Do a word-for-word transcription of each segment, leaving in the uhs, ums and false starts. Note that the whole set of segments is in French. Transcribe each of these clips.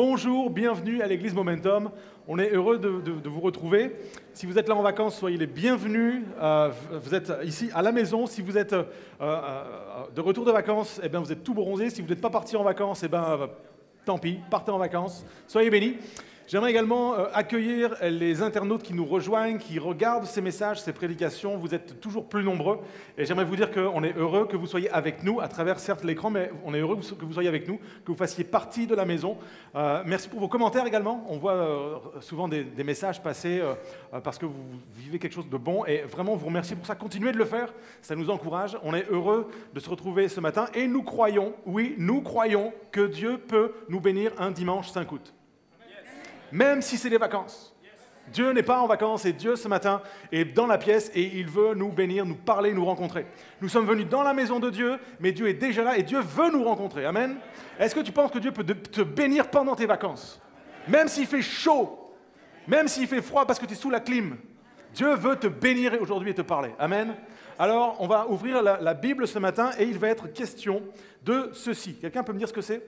Bonjour, bienvenue à l'église Momentum. On est heureux de, de- de vous retrouver. Si vous êtes là en vacances, soyez les bienvenus. Euh, vous êtes ici à la maison. Si vous êtes euh, euh, de retour de vacances, eh bien, vous êtes tout bronzés. Si vous n'êtes pas parti en vacances, eh bien, euh, tant pis, partez en vacances. Soyez bénis. J'aimerais également euh, accueillir les internautes qui nous rejoignent, qui regardent ces messages, ces prédications. Vous êtes toujours plus nombreux. Et j'aimerais vous dire qu'on est heureux que vous soyez avec nous, à travers certes l'écran, mais on est heureux que vous soyez avec nous, que vous fassiez partie de la maison. Euh, merci pour vos commentaires également. On voit euh, souvent des, des messages passer euh, parce que vous vivez quelque chose de bon. Et vraiment, vous remercie pour ça. Continuez de le faire. Ça nous encourage. On est heureux de se retrouver ce matin. Et nous croyons, oui, nous croyons que Dieu peut nous bénir un dimanche cinq août. Même si c'est des vacances. Dieu n'est pas en vacances et Dieu, ce matin, est dans la pièce et il veut nous bénir, nous parler, nous rencontrer. Nous sommes venus dans la maison de Dieu, mais Dieu est déjà là et Dieu veut nous rencontrer. Amen. Est-ce que tu penses que Dieu peut te bénir pendant tes vacances? Même s'il fait chaud, même s'il fait froid parce que tu es sous la clim, Dieu veut te bénir aujourd'hui et te parler. Amen. Alors, on va ouvrir la, la Bible ce matin et il va être question de ceci. Quelqu'un peut me dire ce que c'est?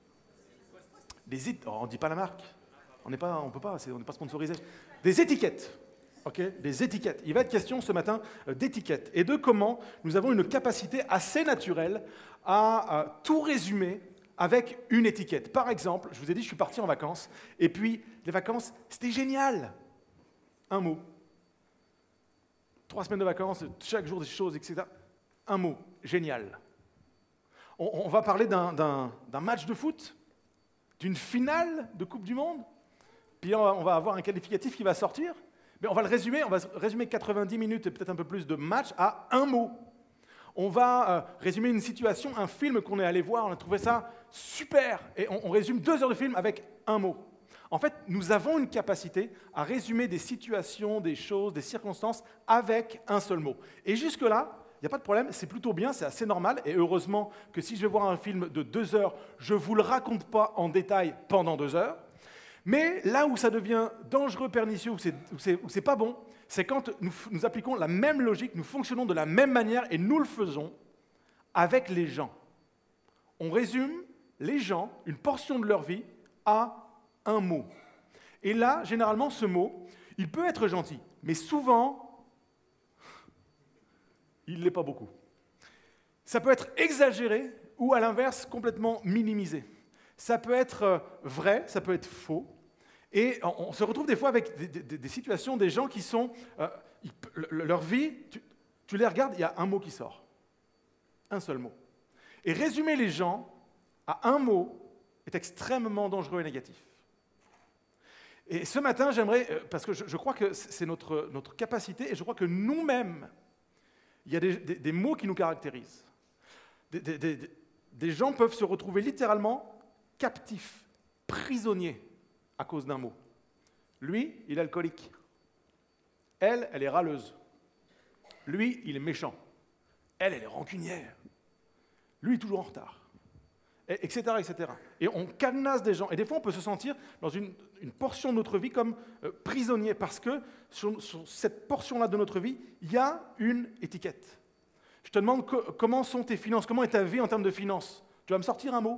Des it- oh, on ne dit pas la marque. On n'est pas, on peut pas, on n'est pas sponsorisé. Des étiquettes, ok? Des étiquettes. Il va être question ce matin euh, d'étiquettes et de comment nous avons une capacité assez naturelle à, à tout résumer avec une étiquette. Par exemple, je vous ai dit, je suis parti en vacances et puis les vacances, c'était génial. Un mot. Trois semaines de vacances, chaque jour des choses, et cetera. Un mot, génial. On, on va parler d'un, d'un, d'un match de foot, d'une finale de Coupe du Monde. Puis on va avoir un qualificatif qui va sortir, mais on va le résumer, on va résumer quatre-vingt-dix minutes et peut-être un peu plus de match à un mot. On va euh, résumer une situation, un film qu'on est allé voir, on a trouvé ça super, et on, on résume deux heures de film avec un mot. En fait, nous avons une capacité à résumer des situations, des choses, des circonstances avec un seul mot. Et jusque-là, il n'y a pas de problème, c'est plutôt bien, c'est assez normal, et heureusement que si je vais voir un film de deux heures, je ne vous le raconte pas en détail pendant deux heures. Mais là où ça devient dangereux, pernicieux, où c'est, où c'est, où c'est pas bon, c'est quand nous, nous appliquons la même logique, nous fonctionnons de la même manière et nous le faisons avec les gens. On résume les gens, une portion de leur vie, à un mot. Et là, généralement, ce mot, il peut être gentil, mais souvent, il ne l'est pas beaucoup. Ça peut être exagéré ou, à l'inverse, complètement minimisé. Ça peut être vrai, ça peut être faux. Et on, on se retrouve des fois avec des, des, des situations, des gens qui sont... Euh, ils, leur vie, tu, tu les regardes, il y a un mot qui sort. Un seul mot. Et résumer les gens à un mot est extrêmement dangereux et négatif. Et ce matin, j'aimerais... Parce que je, je crois que c'est notre, notre capacité, et je crois que nous-mêmes, il y a des, des, des mots qui nous caractérisent. Des, des, des, des gens peuvent se retrouver littéralement captif, prisonnier à cause d'un mot. Lui, il est alcoolique. Elle, elle est râleuse. Lui, il est méchant. Elle, elle est rancunière. Lui, toujours en retard. Et, etc., et cetera. Et on cadenasse des gens. Et des fois, on peut se sentir dans une, une portion de notre vie comme euh, prisonnier parce que sur, sur cette portion-là de notre vie, il y a une étiquette. Je te demande que, comment sont tes finances, comment est ta vie en termes de finances. Tu vas me sortir un mot?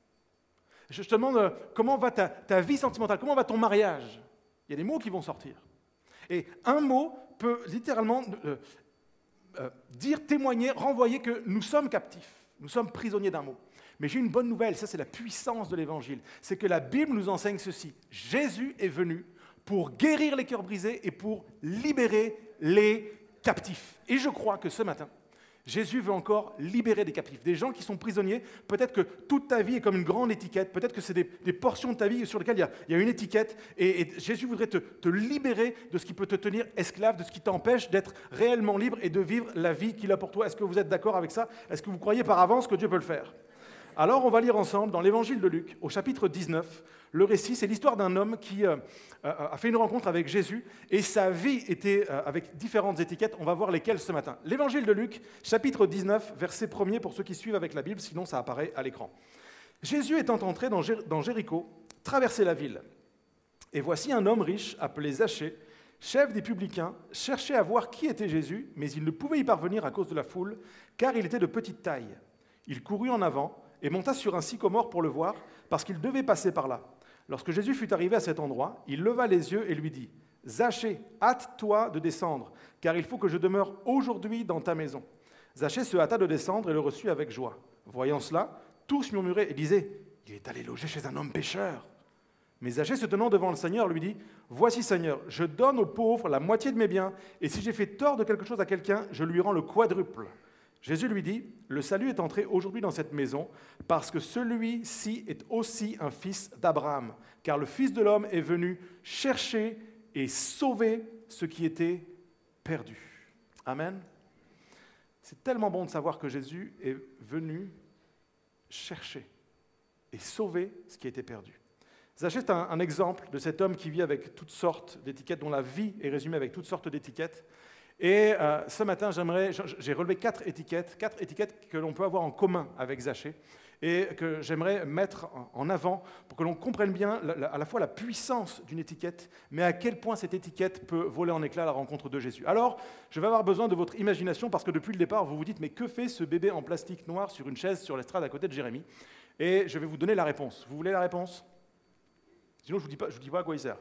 Je te demande euh, comment va ta, ta vie sentimentale, comment va ton mariage? Il y a des mots qui vont sortir. Et un mot peut littéralement euh, euh, dire, témoigner, renvoyer que nous sommes captifs, nous sommes prisonniers d'un mot. Mais j'ai une bonne nouvelle, ça c'est la puissance de l'Évangile, c'est que la Bible nous enseigne ceci. Jésus est venu pour guérir les cœurs brisés et pour libérer les captifs. Et je crois que ce matin, Jésus veut encore libérer des captifs, des gens qui sont prisonniers. Peut-être que toute ta vie est comme une grande étiquette, peut-être que c'est des, des portions de ta vie sur lesquelles il y a, il y a une étiquette, et, et Jésus voudrait te, te libérer de ce qui peut te tenir esclave, de ce qui t'empêche d'être réellement libre et de vivre la vie qu'il a pour toi. Est-ce que vous êtes d'accord avec ça? Est-ce que vous croyez par avance que Dieu peut le faire? Alors, on va lire ensemble dans l'Évangile de Luc, au chapitre dix-neuf, le récit, c'est l'histoire d'un homme qui euh, a fait une rencontre avec Jésus, et sa vie était euh, avec différentes étiquettes. On va voir lesquelles ce matin. L'Évangile de Luc, chapitre dix-neuf, verset premier, pour ceux qui suivent avec la Bible, sinon ça apparaît à l'écran. Jésus étant entré dans, Jér- dans Jéricho, traversait la ville. Et voici un homme riche, appelé Zachée, chef des publicains, cherchait à voir qui était Jésus, mais il ne pouvait y parvenir à cause de la foule, car il était de petite taille. Il courut en avant et monta sur un sycomore pour le voir, parce qu'il devait passer par là. Lorsque Jésus fut arrivé à cet endroit, il leva les yeux et lui dit « Zachée, hâte-toi de descendre, car il faut que je demeure aujourd'hui dans ta maison. » Zachée se hâta de descendre et le reçut avec joie. Voyant cela, tous murmuraient et disaient « Il est allé loger chez un homme pécheur. » Mais Zachée, se tenant devant le Seigneur, lui dit « Voici, Seigneur, je donne aux pauvres la moitié de mes biens, et si j'ai fait tort de quelque chose à quelqu'un, je lui rends le quadruple. » Jésus lui dit « Le salut est entré aujourd'hui dans cette maison, parce que celui-ci est aussi un fils d'Abraham, car le Fils de l'homme est venu chercher et sauver ce qui était perdu. » Amen. C'est tellement bon de savoir que Jésus est venu chercher et sauver ce qui était perdu. Zachée est un, un exemple de cet homme qui vit avec toutes sortes d'étiquettes, dont la vie est résumée avec toutes sortes d'étiquettes. Et euh, ce matin, j'aimerais, j'ai relevé quatre étiquettes, quatre étiquettes que l'on peut avoir en commun avec Zachée et que j'aimerais mettre en avant pour que l'on comprenne bien la, la, à la fois la puissance d'une étiquette, mais à quel point cette étiquette peut voler en éclats à la rencontre de Jésus. Alors, je vais avoir besoin de votre imagination parce que depuis le départ, vous vous dites « Mais que fait ce bébé en plastique noir sur une chaise sur l'estrade à côté de Jérémie ?» Et je vais vous donner la réponse. Vous voulez la réponse? Sinon, je ne vous dis pas, je vous dis pas à quoi il sert.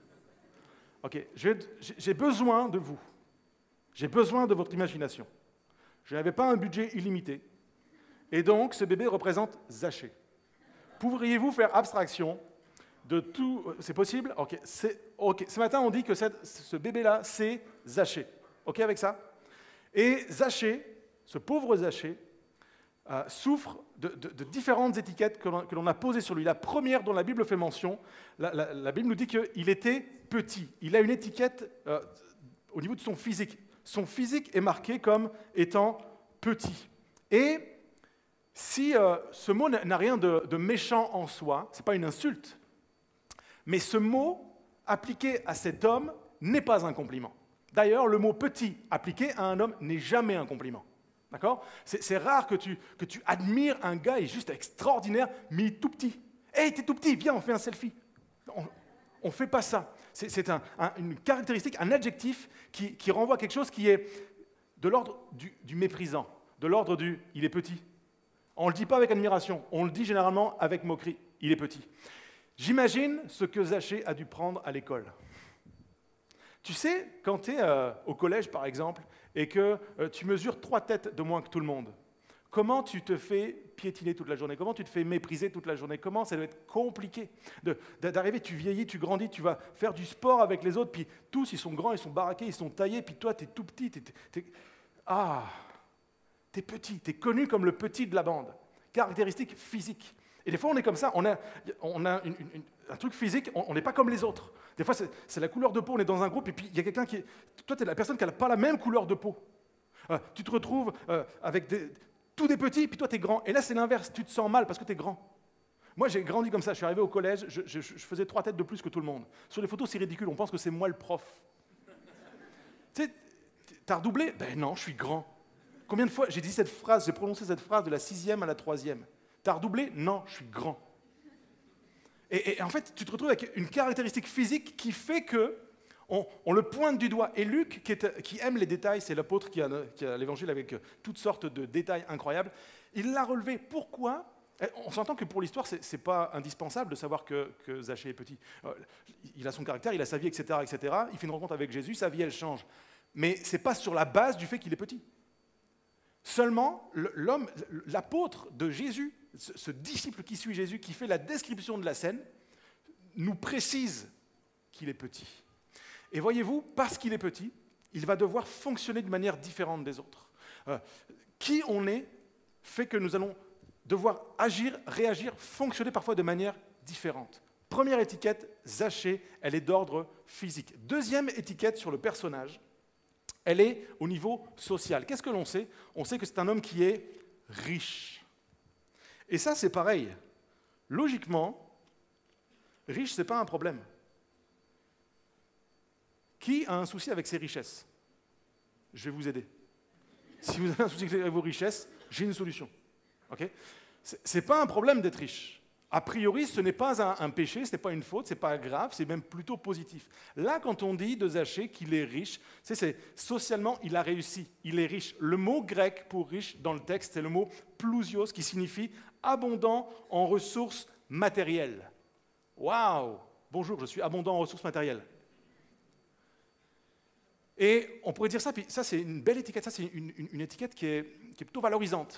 Ok, j'ai besoin de vous. J'ai besoin de votre imagination. Je n'avais pas un budget illimité. Et donc, ce bébé représente Zachée. Pourriez-vous faire abstraction de tout... C'est possible? Ok. Okay. Ce matin, on dit que cette, ce bébé-là, c'est Zachée. OK avec ça? Et Zachée, ce pauvre Zachée, euh, souffre de, de, de différentes étiquettes que l'on a posées sur lui. La première dont la Bible fait mention, la, la, la Bible nous dit qu'il était petit. Il a une étiquette euh, au niveau de son physique. Son physique est marqué comme étant petit. Et si euh, ce mot n'a rien de, de méchant en soi, ce n'est pas une insulte, mais ce mot appliqué à cet homme n'est pas un compliment. D'ailleurs, le mot petit appliqué à un homme n'est jamais un compliment. D'accord? C'est rare que tu, que tu admires un gars, il est juste extraordinaire, mais il est tout petit. Hey, t'es tout petit, viens, on fait un selfie. On ne fait pas ça. C'est un, un, une caractéristique, un adjectif qui, qui renvoie à quelque chose qui est de l'ordre du, du méprisant, de l'ordre du « il est petit ». On ne le dit pas avec admiration, on le dit généralement avec moquerie « il est petit ». J'imagine ce que Zachée a dû prendre à l'école. Tu sais, quand tu es euh, au collège, par exemple, et que euh, tu mesures trois têtes de moins que tout le monde, comment tu te fais piétiner toute la journée? Comment tu te fais mépriser toute la journée? Comment ça doit être compliqué d'arriver, tu vieillis, tu grandis, tu vas faire du sport avec les autres, puis tous, ils sont grands, ils sont baraqués, ils sont taillés, puis toi, tu es tout petit. T'es, t'es, ah, tu es petit, tu es connu comme le petit de la bande. Caractéristique physique. Et des fois, on est comme ça, on a, on a une, une, un truc physique, on n'est pas comme les autres. Des fois, c'est la couleur de peau, on est dans un groupe, et puis il y a quelqu'un qui est... Toi, tu es la personne qui n'a pas la même couleur de peau. Euh, tu te retrouves euh, avec des... Tous des petits, puis toi, tu es grand. Et là, c'est l'inverse. Tu te sens mal parce que tu es grand. Moi, j'ai grandi comme ça. Je suis arrivé au collège, je, je, je faisais trois têtes de plus que tout le monde. Sur les photos, c'est ridicule. On pense que c'est moi le prof. Tu sais, t'as redoublé? Ben non, je suis grand. Combien de fois j'ai dit cette phrase, j'ai prononcé cette phrase de la sixième à la troisième? T'as redoublé? Non, je suis grand. Et, et en fait, tu te retrouves avec une caractéristique physique qui fait que On, on le pointe du doigt. Et Luc, qui, est, qui aime les détails, c'est l'apôtre qui a, qui a l'évangile avec toutes sortes de détails incroyables, il l'a relevé. Pourquoi? On s'entend que pour l'histoire, ce n'est pas indispensable de savoir que, que Zachée est petit. Il a son caractère, il a sa vie, et cetera, et cetera. Il fait une rencontre avec Jésus, sa vie, elle change. Mais ce n'est pas sur la base du fait qu'il est petit. Seulement, l'homme, l'apôtre de Jésus, ce, ce disciple qui suit Jésus, qui fait la description de la scène, nous précise qu'il est petit. Et voyez-vous, parce qu'il est petit, il va devoir fonctionner de manière différente des autres. Euh, qui on est fait que nous allons devoir agir, réagir, fonctionner parfois de manière différente. Première étiquette, Zachée, elle est d'ordre physique. Deuxième étiquette sur le personnage, elle est au niveau social. Qu'est-ce que l'on sait? On sait que c'est un homme qui est riche. Et ça, c'est pareil. Logiquement, riche, ce n'est pas un problème. Qui a un souci avec ses richesses? Je vais vous aider. Si vous avez un souci avec vos richesses, j'ai une solution. Okay? Ce n'est pas un problème d'être riche. A priori, ce n'est pas un, un péché, ce n'est pas une faute, ce n'est pas grave, c'est même plutôt positif. Là, quand on dit de Zachée qu'il est riche, c'est, c'est socialement, il a réussi, il est riche. Le mot grec pour riche dans le texte, c'est le mot plousios, qui signifie abondant en ressources matérielles. Waouh! Bonjour, je suis abondant en ressources matérielles. Et on pourrait dire ça, puis ça c'est une belle étiquette, ça c'est une, une, une étiquette qui est, qui est plutôt valorisante.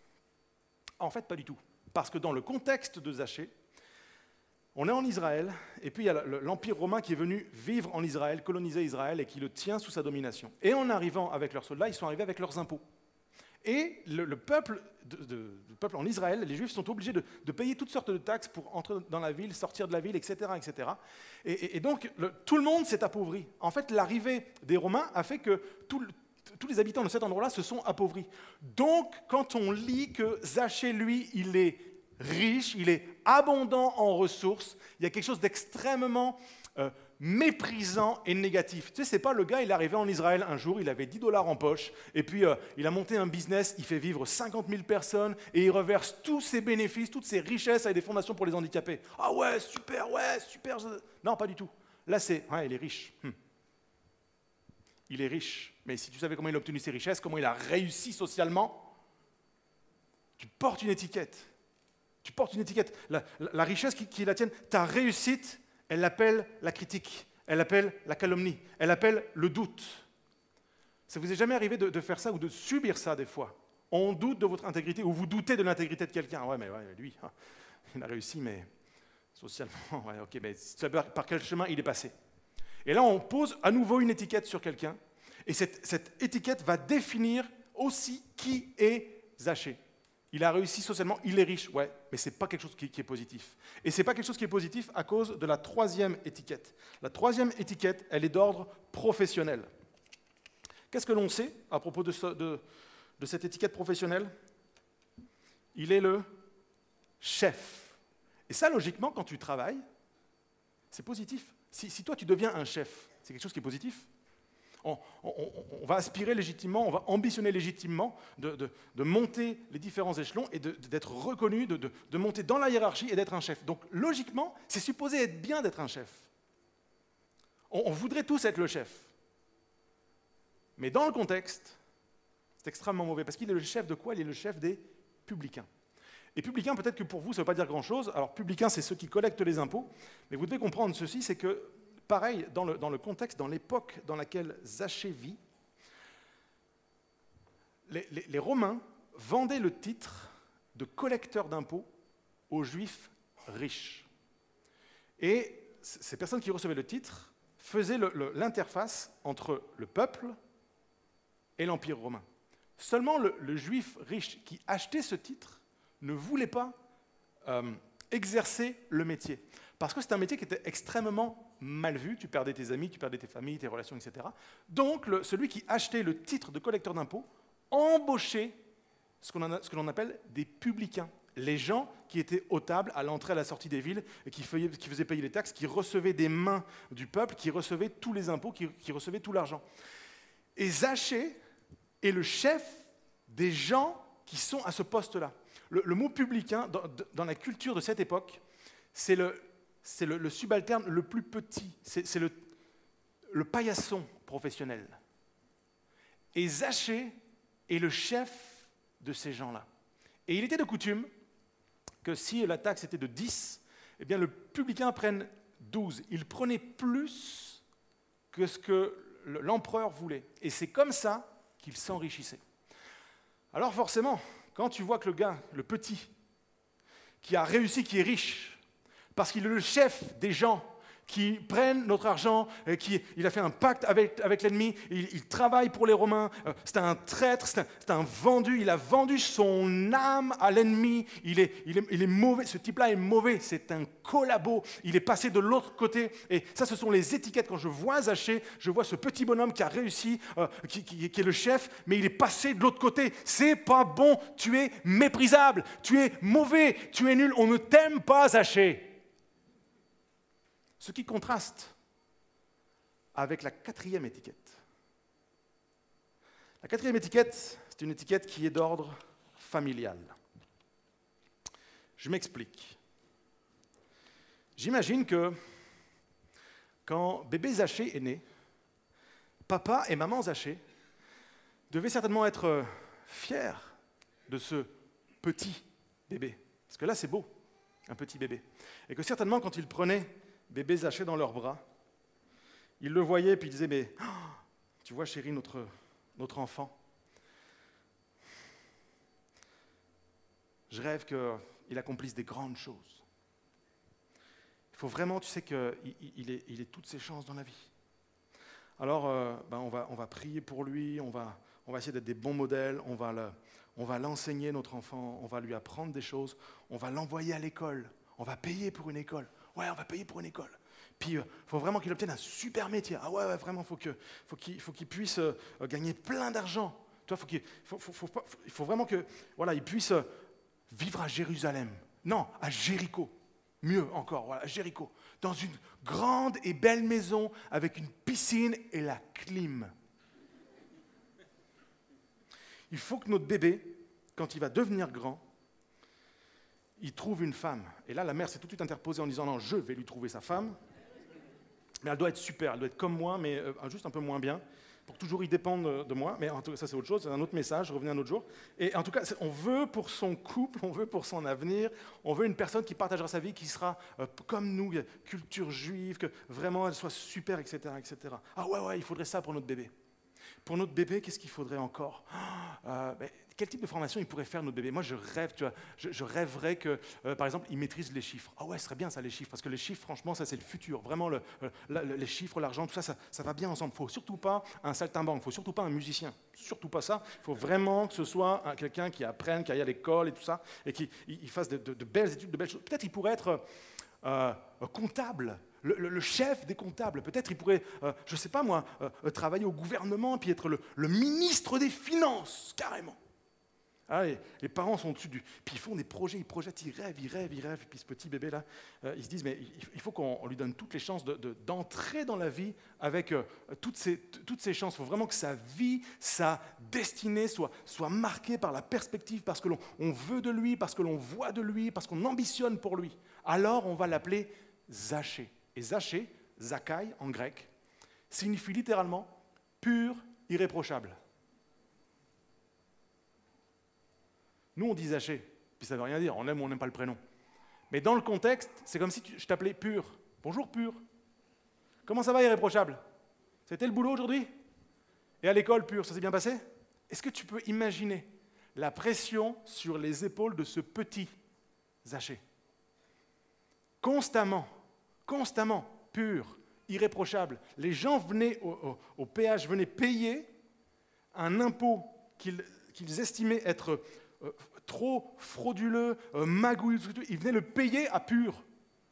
En fait, pas du tout. Parce que dans le contexte de Zachée, on est en Israël, et puis il y a l'Empire romain qui est venu vivre en Israël, coloniser Israël, et qui le tient sous sa domination. Et en arrivant avec leurs soldats, ils sont arrivés avec leurs impôts. Et le, le, peuple de, de, le peuple en Israël, les Juifs sont obligés de, de payer toutes sortes de taxes pour entrer dans la ville, sortir de la ville, et cetera et cetera. Et, et, et donc, le, tout le monde s'est appauvri. En fait, l'arrivée des Romains a fait que tout, tous les habitants de cet endroit-là se sont appauvris. Donc, quand on lit que Zachée, lui, il est riche, il est abondant en ressources, il y a quelque chose d'extrêmement euh, méprisant et négatif. Tu sais, c'est pas le gars, il est arrivé en Israël un jour, il avait dix dollars en poche, et puis euh, il a monté un business, il fait vivre cinquante mille personnes, et il reverse tous ses bénéfices, toutes ses richesses à des fondations pour les handicapés. Ah ouais, super, ouais, super. Non, pas du tout. Là, c'est, ouais, il est riche. Hum. Il est riche. Mais si tu savais comment il a obtenu ses richesses, comment il a réussi socialement, tu portes une étiquette. Tu portes une étiquette. La, la, la richesse qui, qui est la tienne, ta réussite, elle l'appelle la critique, elle l'appelle la calomnie, elle l'appelle le doute. Ça vous est jamais arrivé de, de faire ça ou de subir ça des fois? On doute de votre intégrité ou vous doutez de l'intégrité de quelqu'un. Ouais, mais ouais, lui, hein, il a réussi, mais socialement, ouais, ok, mais tu sais par quel chemin il est passé. Et là, on pose à nouveau une étiquette sur quelqu'un, et cette, cette étiquette va définir aussi qui est Zachée. Il a réussi socialement, il est riche, ouais, mais ce n'est pas quelque chose qui, qui est positif. Et ce n'est pas quelque chose qui est positif à cause de la troisième étiquette. La troisième étiquette, elle est d'ordre professionnel. Qu'est-ce que l'on sait à propos de, ce, de, de cette étiquette professionnelle? Il est le chef. Et ça, logiquement, quand tu travailles, c'est positif. Si, si toi, tu deviens un chef, c'est quelque chose qui est positif. On, on, on va aspirer légitimement, on va ambitionner légitimement de, de, de monter les différents échelons et de, d'être reconnu, de, de, de monter dans la hiérarchie et d'être un chef. Donc logiquement, c'est supposé être bien d'être un chef. On, on voudrait tous être le chef. Mais dans le contexte, c'est extrêmement mauvais, parce qu'il est le chef de quoi? Il est le chef des publicains. Et publicains, peut-être que pour vous, ça ne veut pas dire grand-chose. Alors publicains, c'est ceux qui collectent les impôts, mais vous devez comprendre ceci, c'est que pareil, dans le, dans le contexte, dans l'époque dans laquelle Zachée vit, les, les, les Romains vendaient le titre de collecteur d'impôts aux Juifs riches. Et ces personnes qui recevaient le titre faisaient le, le, l'interface entre le peuple et l'Empire romain. Seulement le, le Juif riche qui achetait ce titre ne voulait pas euh, exercer le métier. Parce que c'est un métier qui était extrêmement mal vu, tu perdais tes amis, tu perdais tes familles, tes relations, et cetera. Donc, le, celui qui achetait le titre de collecteur d'impôts embauchait ce, qu'on a, ce que l'on appelle des publicains, les gens qui étaient aux tables à l'entrée et à la sortie des villes, et qui, faisaient, qui faisaient payer les taxes, qui recevaient des mains du peuple, qui recevaient tous les impôts, qui, qui recevaient tout l'argent. Et Zachée est le chef des gens qui sont à ce poste-là. Le, le mot publicain, dans, dans la culture de cette époque, c'est le... C'est le, le subalterne le plus petit, c'est, c'est le, le paillasson professionnel. Et Zachée est le chef de ces gens-là. Et il était de coutume que si la taxe était de dix, eh bien le publicain prenne douze. Il prenait plus que ce que l'empereur voulait. Et c'est comme ça qu'il s'enrichissait. Alors forcément, quand tu vois que le gars, le petit, qui a réussi, qui est riche, parce qu'il est le chef des gens qui prennent notre argent, qui, il a fait un pacte avec, avec l'ennemi, il, il travaille pour les Romains, c'est un traître, c'est un, c'est un vendu, il a vendu son âme à l'ennemi, il est, il, est, il est mauvais, ce type-là est mauvais, c'est un collabo, il est passé de l'autre côté, et ça ce sont les étiquettes. Quand je vois Zachée, je vois ce petit bonhomme qui a réussi, euh, qui, qui, qui est le chef, mais il est passé de l'autre côté, c'est pas bon, tu es méprisable, tu es mauvais, tu es nul, on ne t'aime pas Zachée. Ce qui contraste avec la quatrième étiquette. La quatrième étiquette, c'est une étiquette qui est d'ordre familial. Je m'explique. J'imagine que quand bébé Zachée est né, papa et maman Zachée devaient certainement être fiers de ce petit bébé. Parce que là, c'est beau. un petit bébé. Et que certainement, quand ils prenaient bébé Zachée dans leurs bras, ils le voyaient, puis ils disaient, mais oh, tu vois chérie, notre, notre enfant, je rêve qu'il accomplisse des grandes choses. Il faut vraiment, tu sais qu'il il est, il est toutes ses chances dans la vie. Alors, euh, ben on, va, on va prier pour lui, on va, on va essayer d'être des bons modèles, on va, le, on va l'enseigner, notre enfant, on va lui apprendre des choses, on va l'envoyer à l'école, on va payer pour une école. Ouais, on va payer pour une école. Puis, il euh, faut vraiment qu'il obtienne un super métier. Ah ouais, ouais vraiment, faut que, faut qu'il faut qu'il puisse euh, gagner plein d'argent. Il faut, qu'il, faut, faut, faut, faut, faut vraiment que, voilà, il puisse euh, vivre à Jérusalem. Non, à Jéricho. Mieux encore, voilà, à Jéricho. Dans une grande et belle maison avec une piscine et la clim. Il faut que notre bébé, quand il va devenir grand, il trouve une femme. Et là, la mère s'est tout de suite interposée en disant « Non, je vais lui trouver sa femme. » Mais elle doit être super, elle doit être comme moi, mais euh, juste un peu moins bien, pour toujours y dépendre de moi. Mais en tout cas, ça, c'est autre chose, c'est un autre message, je revenais un autre jour. Et en tout cas, on veut pour son couple, on veut pour son avenir, on veut une personne qui partagera sa vie, qui sera euh, comme nous, culture juive, que vraiment elle soit super, et cetera, et cetera. Ah ouais, ouais, il faudrait ça pour notre bébé. Pour notre bébé, qu'est-ce qu'il faudrait encore euh, ben, quel type de formation il pourrait faire notre bébé? Moi, je rêve, tu vois, je, je rêverais que, euh, par exemple, il maîtrise les chiffres. Ah ouais, ce serait bien ça, les chiffres, parce que les chiffres, franchement, ça c'est le futur. Vraiment, le, le, les chiffres, l'argent, tout ça, ça, ça va bien ensemble. Il ne faut surtout pas un saltimbanque, il ne faut surtout pas un musicien, surtout pas ça. Il faut vraiment que ce soit un, quelqu'un qui apprenne, qui aille à l'école et tout ça, et qui il, il fasse de, de, de belles études, de belles choses. Peut-être il pourrait être euh, comptable. Le, le, le chef des comptables, peut-être il pourrait, euh, je ne sais pas moi, euh, travailler au gouvernement, puis être le, le ministre des Finances, carrément. Ah, les, les parents sont au-dessus du... Puis ils font des projets, ils projettent, ils rêvent, ils rêvent, ils rêvent. Et puis ce petit bébé-là, euh, ils se disent, mais il, il faut qu'on lui donne toutes les chances de, de, d'entrer dans la vie avec euh, toutes, ces, toutes ces chances. Il faut vraiment que sa vie, sa destinée soit, soit marquée par la perspective, parce que l'on on veut de lui, parce que l'on voit de lui, parce qu'on ambitionne pour lui. Alors on va l'appeler Zachée. Et Zachée, Zakai en grec, signifie littéralement pur, irréprochable. Nous, on dit Zachée, puis ça ne veut rien dire, on aime ou on n'aime pas le prénom. Mais dans le contexte, c'est comme si tu, je t'appelais Pur. Bonjour Pur. Comment ça va, irréprochable? C'était le boulot aujourd'hui? Et à l'école, Pur, ça s'est bien passé? Est-ce que tu peux imaginer la pression sur les épaules de ce petit Zachée? Constamment. Constamment, pur, irréprochable. Les gens venaient au, au, au péage, venaient payer un impôt qu'ils, qu'ils estimaient être euh, trop frauduleux, euh, magouilleux, ils venaient le payer à pur.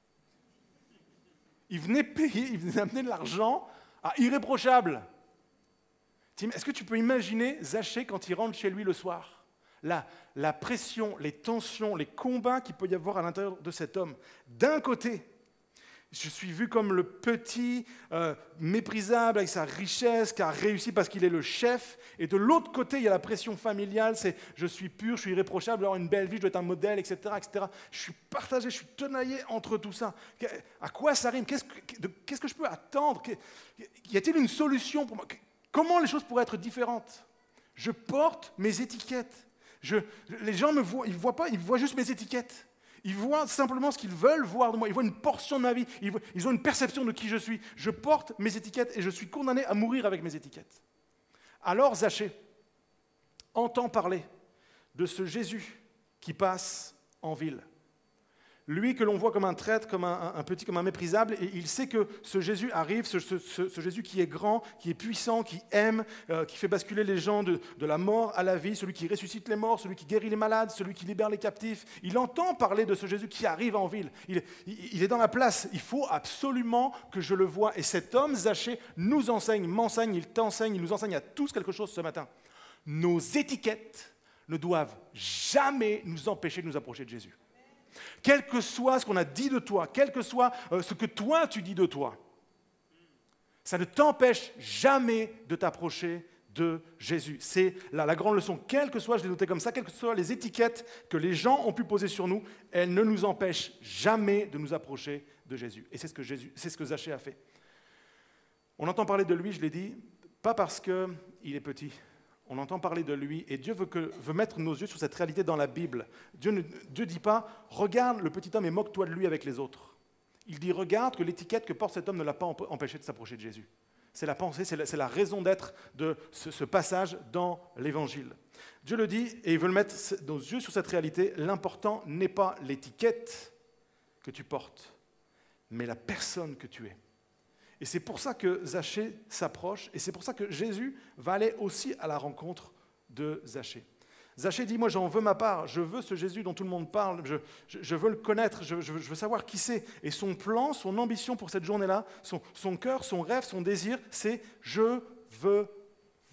Ils venaient payer, ils venaient amener de l'argent à irréprochable. Est-ce que tu peux imaginer Zachée quand il rentre chez lui le soir? La, la pression, les tensions, les combats qu'il peut y avoir à l'intérieur de cet homme. D'un côté, je suis vu comme le petit, euh, méprisable avec sa richesse, qui a réussi parce qu'il est le chef. Et de l'autre côté, il y a la pression familiale, c'est je suis pur, je suis irréprochable, je dois avoir une belle vie, je dois être un modèle, et cetera, et cetera. Je suis partagé, je suis tenaillé entre tout ça. À quoi ça rime? Qu'est-ce que, qu'est-ce que je peux attendre? Y a-t-il une solution pour moi? Comment les choses pourraient être différentes? Je porte mes étiquettes. Je, les gens ne voient, ils voient pas, ils voient juste mes étiquettes. Ils voient simplement ce qu'ils veulent voir de moi. Ils voient une portion de ma vie. Ils, voient, ils ont une perception de qui je suis. Je porte mes étiquettes et je suis condamné à mourir avec mes étiquettes. Alors Zachée entend parler de ce Jésus qui passe en ville. Lui que l'on voit comme un traître, comme un, un petit, comme un méprisable, et il sait que ce Jésus arrive, ce, ce, ce, ce Jésus qui est grand, qui est puissant, qui aime, euh, qui fait basculer les gens de, de la mort à la vie, celui qui ressuscite les morts, celui qui guérit les malades, celui qui libère les captifs. Il entend parler de ce Jésus qui arrive en ville. Il, il, il est dans la place. Il faut absolument que je le voie. Et cet homme, Zachée, nous enseigne, m'enseigne, il t'enseigne, il nous enseigne à tous quelque chose ce matin. Nos étiquettes ne doivent jamais nous empêcher de nous approcher de Jésus. Quel que soit ce qu'on a dit de toi, quel que soit euh, ce que toi tu dis de toi, ça ne t'empêche jamais de t'approcher de Jésus. C'est la, la grande leçon. Quelle que soit, je l'ai noté comme ça, quelles que soient les étiquettes que les gens ont pu poser sur nous, elles ne nous empêchent jamais de nous approcher de Jésus. Et c'est ce que, Jésus, c'est ce que Zachée a fait. On entend parler de lui, je l'ai dit, pas parce qu'il est petit. on entend parler de lui, et Dieu veut, que, veut mettre nos yeux sur cette réalité dans la Bible. Dieu ne Dieu dit pas « Regarde le petit homme et moque-toi de lui avec les autres ». Il dit « Regarde que l'étiquette que porte cet homme ne l'a pas empêché de s'approcher de Jésus ». C'est la pensée, c'est la, c'est la raison d'être de ce, ce passage dans l'Évangile. Dieu le dit, et il veut mettre nos yeux sur cette réalité. L'important n'est pas l'étiquette que tu portes, mais la personne que tu es. Et c'est pour ça que Zachée s'approche, et c'est pour ça que Jésus va aller aussi à la rencontre de Zachée. Zachée dit, moi j'en veux ma part, je veux ce Jésus dont tout le monde parle, je, je, je veux le connaître, je, je, je veux savoir qui c'est. Et son plan, son ambition pour cette journée-là, son, son cœur, son rêve, son désir, c'est « je veux voir ».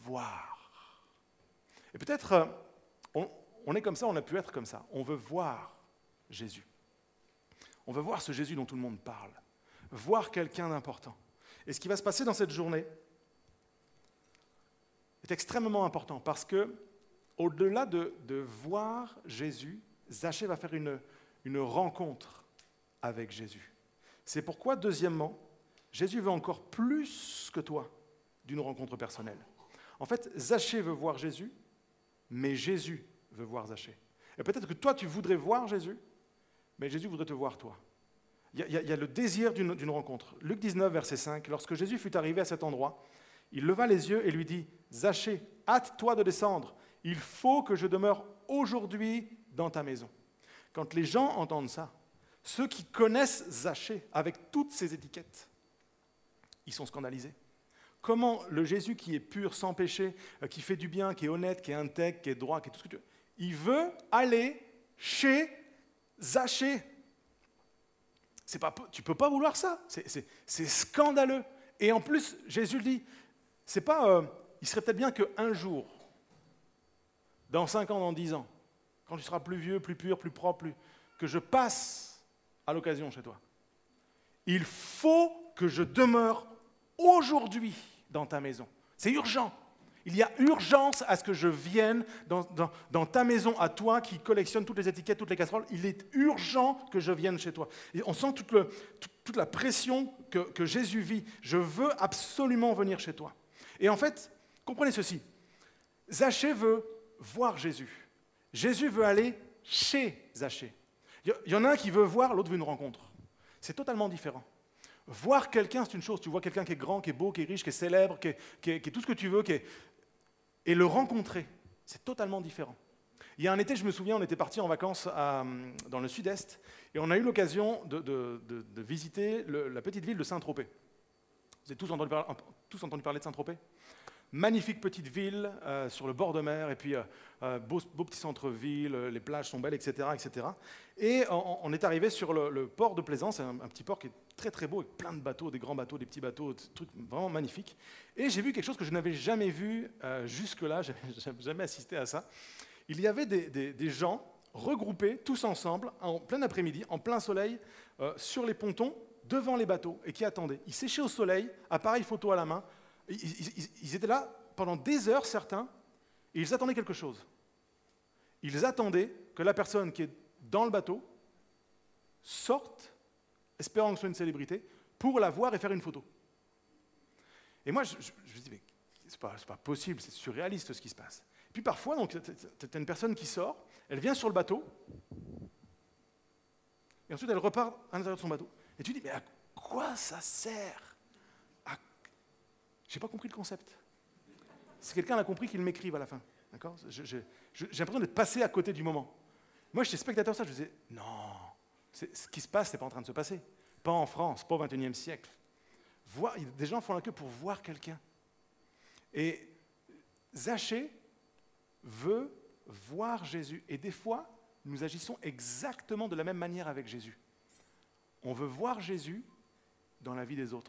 Et peut-être, euh, on, on est comme ça, on a pu être comme ça, on veut voir Jésus. On veut voir ce Jésus dont tout le monde parle, voir quelqu'un d'important. Et ce qui va se passer dans cette journée est extrêmement important parce que, au-delà de, de voir Jésus, Zachée va faire une, une rencontre avec Jésus. C'est pourquoi, deuxièmement, Jésus veut encore plus que toi d'une rencontre personnelle. En fait, Zachée veut voir Jésus, mais Jésus veut voir Zachée. Et peut-être que toi, tu voudrais voir Jésus, mais Jésus voudrait te voir toi. Il y a, il y a le désir d'une, d'une rencontre. Luc dix-neuf, verset cinq, lorsque Jésus fut arrivé à cet endroit, il leva les yeux et lui dit « Zachée, hâte-toi de descendre. Il faut que je demeure aujourd'hui dans ta maison. » Quand les gens entendent ça, ceux qui connaissent Zachée avec toutes ses étiquettes, ils sont scandalisés. Comment le Jésus qui est pur, sans péché, qui fait du bien, qui est honnête, qui est intègre, qui est droit, qui est tout ce que tu veux, il veut aller chez Zachée. C'est pas, tu ne peux pas vouloir ça, c'est, c'est, c'est scandaleux. Et en plus, Jésus le dit, c'est pas, euh, il serait peut-être bien qu'un jour, dans cinq ans, dans dix ans, quand tu seras plus vieux, plus pur, plus propre, plus, que je passe à l'occasion chez toi. Il faut que je demeure aujourd'hui dans ta maison. C'est urgent. Il y a urgence à ce que je vienne dans, dans, dans ta maison à toi qui collectionne toutes les étiquettes, toutes les casseroles. Il est urgent que je vienne chez toi. Et on sent toute, le, toute, toute la pression que, que Jésus vit. Je veux absolument venir chez toi. Et en fait, comprenez ceci. Zachée veut voir Jésus. Jésus veut aller chez Zachée. Il y en a un qui veut voir, l'autre veut une rencontre. C'est totalement différent. Voir quelqu'un, c'est une chose. Tu vois quelqu'un qui est grand, qui est beau, qui est riche, qui est célèbre, qui est, qui est, qui est tout ce que tu veux, qui est... et le rencontrer, c'est totalement différent. Il y a un été, je me souviens, on était partis en vacances à, dans le sud-est et on a eu l'occasion de, de, de, de visiter le, la petite ville de Saint-Tropez. Vous avez tous entendu parler, tous entendu parler de Saint-Tropez ? Magnifique petite ville euh, sur le bord de mer, et puis euh, euh, beau, beau petit centre-ville, les plages sont belles, et cetera, et cetera. Et on, on est arrivé sur le, le port de Plaisance, un, un petit port qui est très très beau, avec plein de bateaux, des grands bateaux, des petits bateaux, des trucs vraiment magnifiques. Et j'ai vu quelque chose que je n'avais jamais vu euh, jusque-là, je n'avais jamais assisté à ça. Il y avait des, des, des gens regroupés, tous ensemble, en plein après-midi, en plein soleil, euh, sur les pontons, devant les bateaux, et qui attendaient. Ils séchaient au soleil, appareil photo à la main. Ils, ils, ils étaient là pendant des heures, certains, et ils attendaient quelque chose. Ils attendaient que la personne qui est dans le bateau sorte, espérant que ce soit une célébrité, pour la voir et faire une photo. Et moi, je, je, je me dis, mais c'est pas, c'est pas possible, c'est surréaliste ce qui se passe. Et puis parfois, donc, tu as une personne qui sort, elle vient sur le bateau, et ensuite elle repart à l'intérieur de son bateau. Et tu dis, mais à quoi ça sert ? Je n'ai pas compris le concept. Si quelqu'un l'a compris, qu'il m'écrive à la fin. D'accord ? je, je, je, J'ai l'impression d'être passé à côté du moment. Moi, j'étais spectateur de ça, je me disais, non, c'est, ce qui se passe, ce n'est pas en train de se passer. Pas en France, pas au vingt et unième siècle. Voir, des gens font la queue pour voir quelqu'un. Et Zachée veut voir Jésus. Et des fois, nous agissons exactement de la même manière avec Jésus. On veut voir Jésus dans la vie des autres.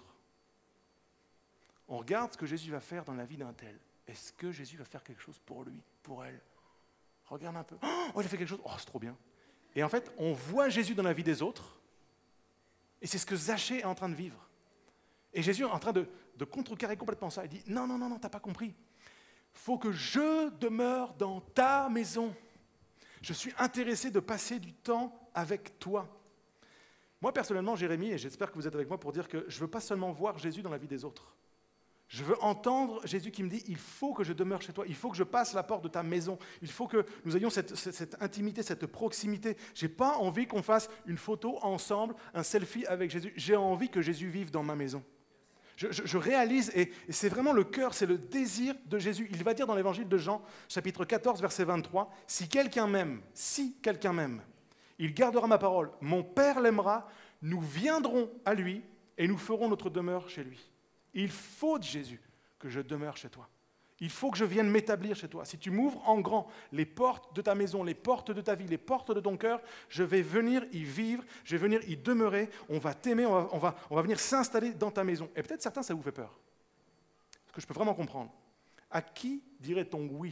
On regarde ce que Jésus va faire dans la vie d'un tel. Est-ce que Jésus va faire quelque chose pour lui, pour elle ? Regarde un peu. Oh, il a fait quelque chose. Oh, c'est trop bien. Et en fait, on voit Jésus dans la vie des autres. Et c'est ce que Zachée est en train de vivre. Et Jésus est en train de, de contrecarrer complètement ça. Il dit, non, non, non, non, t'as pas compris. Il faut que je demeure dans ta maison. Je suis intéressé de passer du temps avec toi. Moi, personnellement, Jérémie, et j'espère que vous êtes avec moi pour dire que je ne veux pas seulement voir Jésus dans la vie des autres. Je veux entendre Jésus qui me dit, il faut que je demeure chez toi, il faut que je passe la porte de ta maison, il faut que nous ayons cette, cette, cette intimité, cette proximité. Je n'ai pas envie qu'on fasse une photo ensemble, un selfie avec Jésus. J'ai envie que Jésus vive dans ma maison. Je, je, je réalise, et, et c'est vraiment le cœur, c'est le désir de Jésus. Il va dire dans l'évangile de Jean, chapitre quatorze, verset vingt-trois, « Si quelqu'un m'aime, si quelqu'un m'aime, il gardera ma parole, mon Père l'aimera, nous viendrons à lui et nous ferons notre demeure chez lui. » Il faut, dit Jésus, que je demeure chez toi. Il faut que je vienne m'établir chez toi. Si tu m'ouvres en grand les portes de ta maison, les portes de ta vie, les portes de ton cœur, je vais venir y vivre, je vais venir y demeurer, on va t'aimer, on va, on va, on va venir s'installer dans ta maison. Et peut-être certains, ça vous fait peur. Ce que je peux vraiment comprendre. À qui dirait-on oui?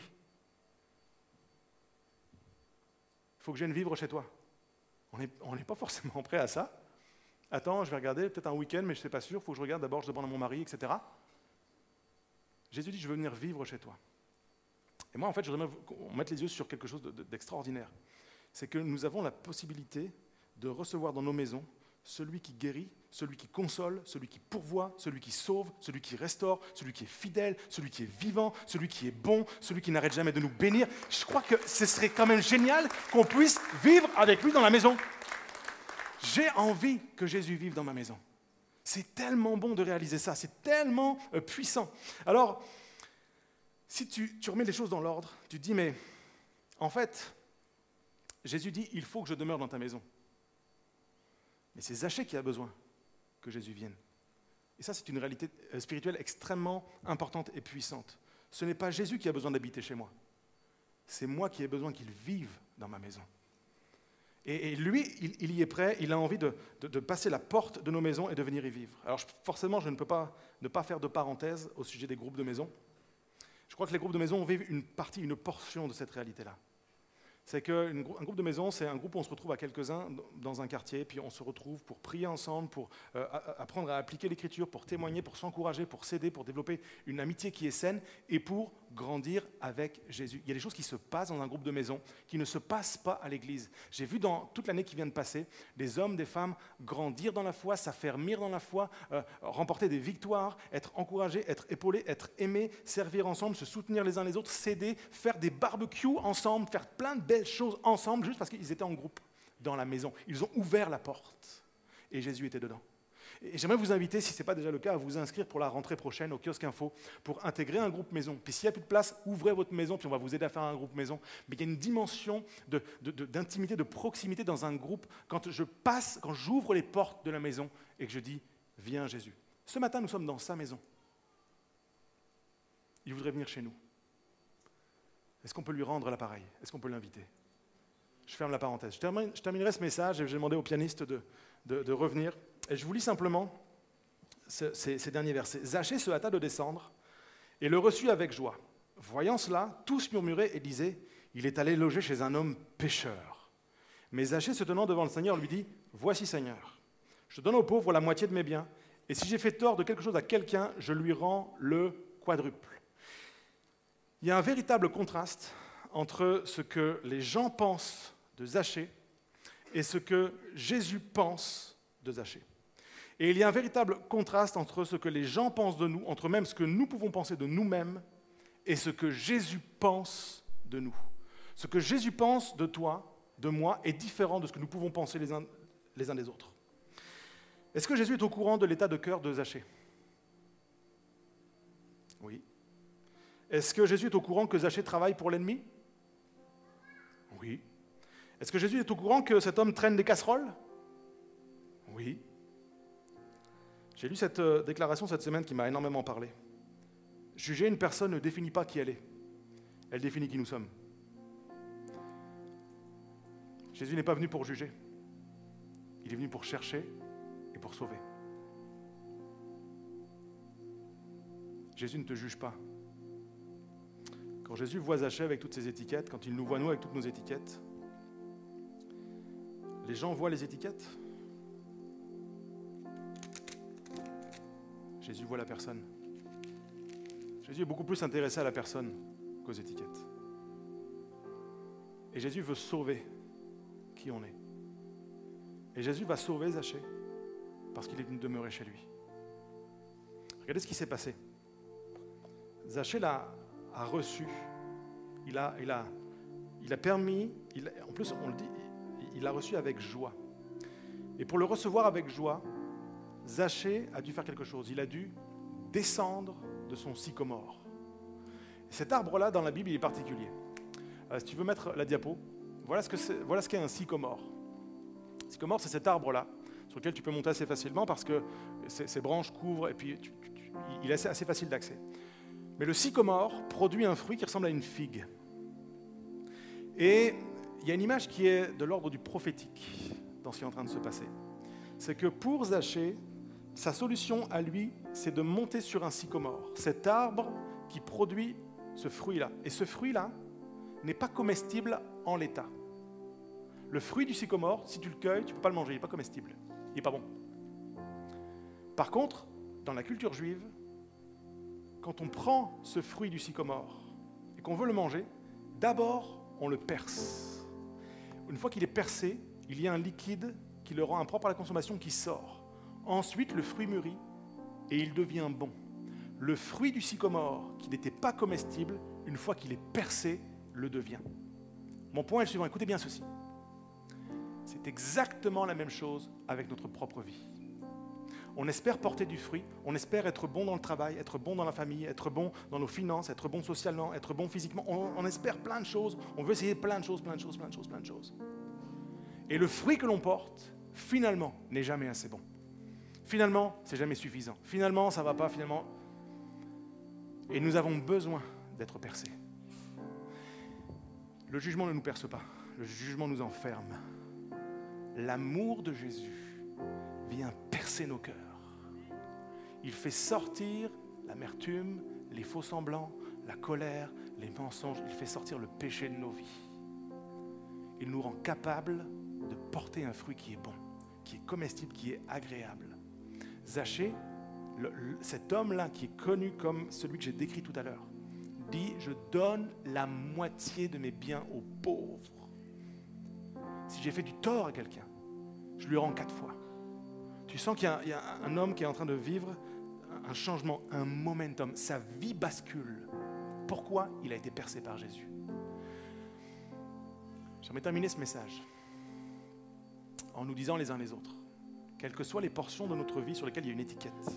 Il faut que je vienne vivre chez toi. On n'est on n'est pas forcément prêt à ça. Attends, je vais regarder, peut-être un week-end, mais je ne suis pas sûr, il faut que je regarde d'abord, je demande à mon mari, et cetera. Jésus dit, je veux venir vivre chez toi. Et moi, en fait, je voudrais mettre les yeux sur quelque chose d'extraordinaire. C'est que nous avons la possibilité de recevoir dans nos maisons celui qui guérit, celui qui console, celui qui pourvoit, celui qui sauve, celui qui restaure, celui qui est fidèle, celui qui est vivant, celui qui est bon, celui qui n'arrête jamais de nous bénir. Je crois que ce serait quand même génial qu'on puisse vivre avec lui dans la maison. J'ai envie que Jésus vive dans ma maison. C'est tellement bon de réaliser ça, c'est tellement euh, puissant. Alors, si tu, tu remets les choses dans l'ordre, tu te dis, mais en fait, Jésus dit, il faut que je demeure dans ta maison. Mais c'est Zachée qui a besoin que Jésus vienne. Et ça, c'est une réalité spirituelle extrêmement importante et puissante. Ce n'est pas Jésus qui a besoin d'habiter chez moi. C'est moi qui ai besoin qu'il vive dans ma maison. Et, et lui, il, il y est prêt, il a envie de, de, de passer la porte de nos maisons et de venir y vivre. Alors je, forcément, je ne peux pas ne pas faire de parenthèse au sujet des groupes de maisons. Je crois que les groupes de maisons vivent une partie, une portion de cette réalité-là. C'est qu'un groupe de maison, c'est un groupe où on se retrouve à quelques-uns dans un quartier, puis on se retrouve pour prier ensemble, pour euh, apprendre à appliquer l'Écriture, pour témoigner, pour s'encourager, pour s'aider, pour développer une amitié qui est saine et pour grandir avec Jésus. Il y a des choses qui se passent dans un groupe de maison qui ne se passent pas à l'église. J'ai vu dans toute l'année qui vient de passer des hommes, des femmes grandir dans la foi, s'affermir dans la foi, euh, remporter des victoires, être encouragés, être épaulés, être aimés, servir ensemble, se soutenir les uns les autres, s'aider, faire des barbecues ensemble, faire plein de belles choses ensemble juste parce qu'ils étaient en groupe dans la maison. Ils ont ouvert la porte et Jésus était dedans. Et j'aimerais vous inviter, si ce n'est pas déjà le cas, à vous inscrire pour la rentrée prochaine au kiosque info pour intégrer un groupe maison. Puis s'il n'y a plus de place, ouvrez votre maison, puis on va vous aider à faire un groupe maison. Mais il y a une dimension de, de, de, d'intimité, de proximité dans un groupe quand je passe, quand j'ouvre les portes de la maison et que je dis « Viens Jésus ». Ce matin, nous sommes dans sa maison. Il voudrait venir chez nous. Est-ce qu'on peut lui rendre l'appareil? Est-ce qu'on peut l'inviter? Je ferme la parenthèse. Je, termine, je terminerai ce message et j'ai demandé au pianiste de, de, de revenir. Et je vous lis simplement ce, ces, ces derniers versets. Zachée se hâta de descendre et le reçut avec joie. Voyant cela, tous murmuraient et disaient « Il est allé loger chez un homme pécheur ». Mais Zachée, se tenant devant le Seigneur, lui dit « Voici, Seigneur, je donne aux pauvres la moitié de mes biens, et si j'ai fait tort de quelque chose à quelqu'un, je lui rends le quadruple. » Il y a un véritable contraste entre ce que les gens pensent de Zachée et ce que Jésus pense de Zachée. Et il y a un véritable contraste entre ce que les gens pensent de nous, entre même ce que nous pouvons penser de nous-mêmes et ce que Jésus pense de nous. Ce que Jésus pense de toi, de moi, est différent de ce que nous pouvons penser les uns, les uns des autres. Est-ce que Jésus est au courant de l'état de cœur de Zachée? Oui. Est-ce que Jésus est au courant que Zachée travaille pour l'ennemi? Oui. Est-ce que Jésus est au courant que cet homme traîne des casseroles? Oui. J'ai lu cette euh, déclaration cette semaine qui m'a énormément parlé. Juger une personne ne définit pas qui elle est. Elle définit qui nous sommes. Jésus n'est pas venu pour juger. Il est venu pour chercher et pour sauver. Jésus ne te juge pas. Quand Jésus voit Zachée avec toutes ses étiquettes, quand il nous voit nous avec toutes nos étiquettes, les gens voient les étiquettes. Jésus voit la personne. Jésus est beaucoup plus intéressé à la personne qu'aux étiquettes. Et Jésus veut sauver qui on est. Et Jésus va sauver Zachée parce qu'il est venu demeurer chez lui. Regardez ce qui s'est passé. Zachée l'a, a reçu, il a, il a, il a permis, il, en plus on le dit, il l'a reçu avec joie. Et pour le recevoir avec joie, Zachée a dû faire quelque chose, il a dû descendre de son sycomore. Cet arbre-là, dans la Bible, il est particulier. Euh, si tu veux mettre la diapo, voilà ce que c'est, voilà ce qu'est un sycomore. Sycomore, c'est cet arbre-là, sur lequel tu peux monter assez facilement parce que ses, ses branches couvrent et puis tu, tu, tu, il est assez, assez facile d'accès. Mais le sycomore produit un fruit qui ressemble à une figue. Et il y a une image qui est de l'ordre du prophétique dans ce qui est en train de se passer. C'est que pour Zachée, sa solution à lui, c'est de monter sur un sycomore, cet arbre qui produit ce fruit-là. Et ce fruit-là n'est pas comestible en l'état. Le fruit du sycomore, si tu le cueilles, tu ne peux pas le manger, il n'est pas comestible, il n'est pas bon. Par contre, dans la culture juive, quand on prend ce fruit du sycomore et qu'on veut le manger, d'abord on le perce. Une fois qu'il est percé, il y a un liquide qui le rend impropre à la consommation qui sort. Ensuite, le fruit mûrit et il devient bon. Le fruit du sycomore, qui n'était pas comestible, une fois qu'il est percé, le devient. Mon point est le suivant, écoutez bien ceci. C'est exactement la même chose avec notre propre vie. On espère porter du fruit, on espère être bon dans le travail, être bon dans la famille, être bon dans nos finances, être bon socialement, être bon physiquement. On, on espère plein de choses, on veut essayer plein de choses, plein de choses, plein de choses, plein de choses. Et le fruit que l'on porte, finalement, n'est jamais assez bon. Finalement, c'est jamais suffisant. Finalement, ça ne va pas, finalement. Et nous avons besoin d'être percés. Le jugement ne nous perce pas, le jugement nous enferme. L'amour de Jésus vient percer nos cœurs. Il fait sortir l'amertume, les faux semblants, la colère, les mensonges. Il fait sortir le péché de nos vies. Il nous rend capables de porter un fruit qui est bon, qui est comestible, qui est agréable. Zachée, le, le, cet homme-là qui est connu comme celui que j'ai décrit tout à l'heure, dit « Je donne la moitié de mes biens aux pauvres. Si j'ai fait du tort à quelqu'un, je lui rends quatre fois. » Tu sens qu'il y a, il y a un homme qui est en train de vivre un changement, un momentum. Sa vie bascule. Pourquoi? Il a été percé par Jésus. J'aimerais terminer ce message en nous disant les uns les autres, quelles que soient les portions de notre vie sur lesquelles il y a une étiquette,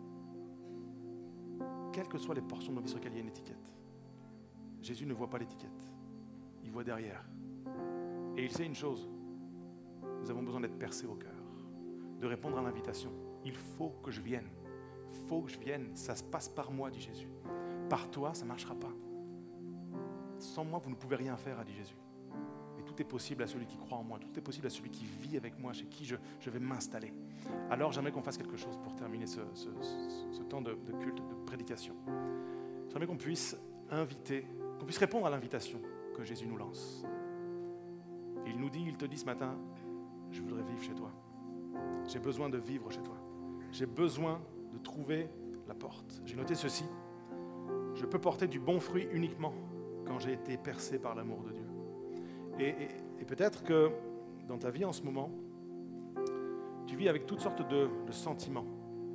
quelles que soient les portions de notre vie sur lesquelles il y a une étiquette, Jésus ne voit pas l'étiquette, il voit derrière. Et il sait une chose, nous avons besoin d'être percés au cœur, de répondre à l'invitation. Il faut que je vienne, il faut que je vienne, ça se passe par moi, dit Jésus. Par toi, ça ne marchera pas. Sans moi, vous ne pouvez rien faire, a dit Jésus. Tout est possible à celui qui croit en moi, tout est possible à celui qui vit avec moi, chez qui je, je vais m'installer. Alors j'aimerais qu'on fasse quelque chose pour terminer ce, ce, ce, ce temps de, de culte, de prédication. J'aimerais qu'on puisse inviter, qu'on puisse répondre à l'invitation que Jésus nous lance. Et il nous dit, il te dit ce matin, je voudrais vivre chez toi. J'ai besoin de vivre chez toi. J'ai besoin de trouver la porte. J'ai noté ceci, je peux porter du bon fruit uniquement quand j'ai été percé par l'amour de Dieu. Et, et, et peut-être que dans ta vie en ce moment, tu vis avec toutes sortes de, de sentiments.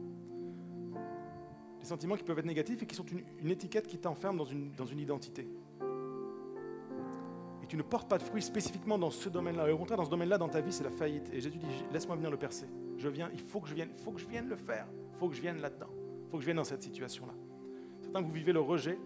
Des sentiments qui peuvent être négatifs et qui sont une, une étiquette qui t'enferme dans une, dans une identité. Et tu ne portes pas de fruits spécifiquement dans ce domaine-là. Et au contraire, dans ce domaine-là, dans ta vie, c'est la faillite. Et Jésus dit, laisse-moi venir le percer. Je viens, il faut que je vienne, il faut que je vienne le faire. Il faut que je vienne là-dedans. Il faut que je vienne dans cette situation-là. Certains, vous vivez le rejet.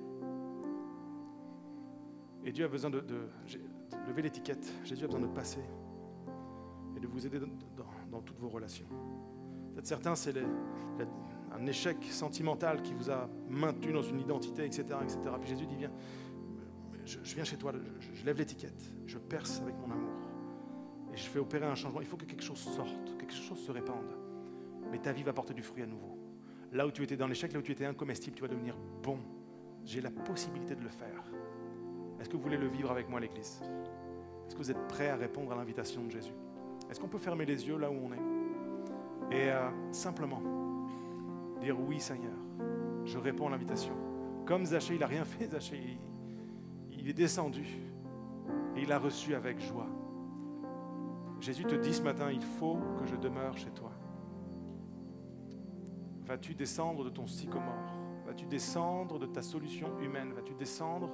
Et Dieu a besoin de... de lever l'étiquette. Jésus a besoin de passer et de vous aider dans, dans, dans toutes vos relations. Peut-être certains, c'est les, les, un échec sentimental qui vous a maintenu dans une identité, et cetera, et cetera. Puis Jésus dit, viens, je, je viens chez toi, je, je lève l'étiquette, je perce avec mon amour et je fais opérer un changement. Il faut que quelque chose sorte, quelque chose se répande. Mais ta vie va porter du fruit à nouveau. Là où tu étais dans l'échec, là où tu étais incomestible, tu vas devenir bon. J'ai la possibilité de le faire. Est-ce que vous voulez le vivre avec moi à l'église? Est-ce que vous êtes prêts à répondre à l'invitation de Jésus? Est-ce qu'on peut fermer les yeux là où on est et euh, simplement dire oui Seigneur, je réponds à l'invitation. Comme Zachée, il n'a rien fait, Zachée, il, il est descendu et il a reçu avec joie. Jésus te dit ce matin, il faut que je demeure chez toi. Vas-tu descendre de ton sycomore? Vas-tu descendre de ta solution humaine? Vas-tu descendre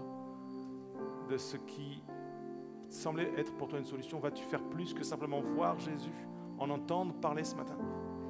de ce qui semblait être pour toi une solution? Vas-tu faire plus que simplement voir Jésus, en entendre parler ce matin?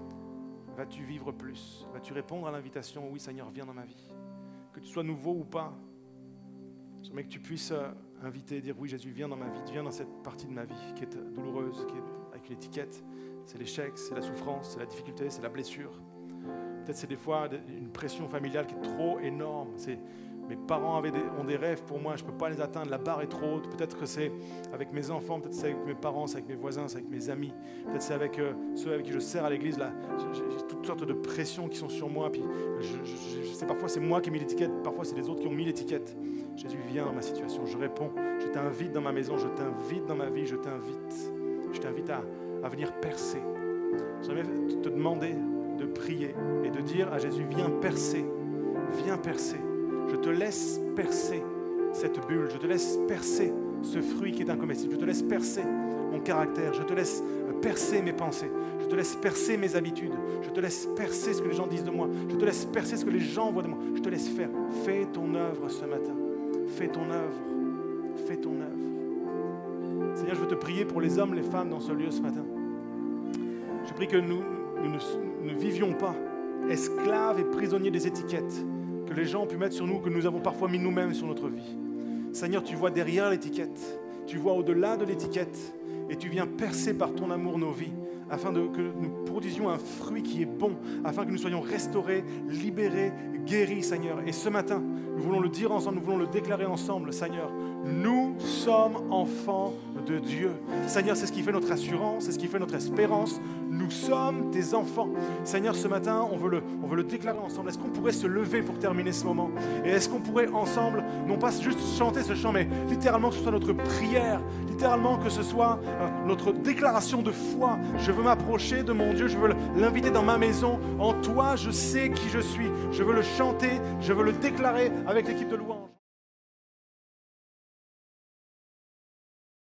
Vas-tu vivre plus? Vas-tu répondre à l'invitation? Oui, Seigneur, viens dans ma vie. Que tu sois nouveau ou pas, j'aimerais que tu puisses inviter et dire oui, Jésus, viens dans ma vie, viens dans cette partie de ma vie qui est douloureuse, qui est avec l'étiquette. C'est l'échec, c'est la souffrance, c'est la difficulté, c'est la blessure. Peut-être c'est des fois une pression familiale qui est trop énorme. C'est, mes parents avaient des, ont des rêves pour moi, je ne peux pas les atteindre, la barre est trop haute. Peut-être que c'est avec mes enfants, peut-être c'est avec mes parents, c'est avec mes voisins, c'est avec mes amis. Peut-être c'est avec euh, ceux avec qui je sers à l'église. Là, j'ai, j'ai toutes sortes de pressions qui sont sur moi. Puis je, je, je sais, parfois c'est moi qui ai mis l'étiquette, parfois c'est les autres qui ont mis l'étiquette. Jésus, viens dans ma situation, je réponds. Je t'invite dans ma maison, je t'invite dans ma vie, je t'invite. Je t'invite à, à venir percer. J'aimerais te demander de prier et de dire à Jésus, viens percer, viens percer. Je te laisse percer cette bulle, je te laisse percer ce fruit qui est incomestible, je te laisse percer mon caractère, je te laisse percer mes pensées, je te laisse percer mes habitudes, je te laisse percer ce que les gens disent de moi, je te laisse percer ce que les gens voient de moi, je te laisse faire. Fais ton œuvre ce matin, fais ton œuvre, fais ton œuvre. Seigneur, je veux te prier pour les hommes, les femmes dans ce lieu ce matin. Je prie que nous, nous ne, ne vivions pas esclaves et prisonniers des étiquettes que les gens ont pu mettre sur nous, que nous avons parfois mis nous-mêmes sur notre vie. Seigneur, tu vois derrière l'étiquette, tu vois au-delà de l'étiquette, et tu viens percer par ton amour nos vies, afin de, que nous produisions un fruit qui est bon, afin que nous soyons restaurés, libérés, guéris, Seigneur. Et ce matin, nous voulons le dire ensemble, nous voulons le déclarer ensemble, Seigneur. Nous sommes enfants de Dieu. Seigneur, c'est ce qui fait notre assurance, c'est ce qui fait notre espérance. Nous sommes tes enfants. Seigneur, ce matin, on veut le, on veut le déclarer ensemble. Est-ce qu'on pourrait se lever pour terminer ce moment? Et est-ce qu'on pourrait ensemble, non pas juste chanter ce chant, mais littéralement que ce soit notre prière, littéralement que ce soit euh, notre déclaration de foi. Je veux m'approcher de mon Dieu, je veux l'inviter dans ma maison. En toi, je sais qui je suis. Je veux le chanter, je veux le déclarer avec l'équipe de louange.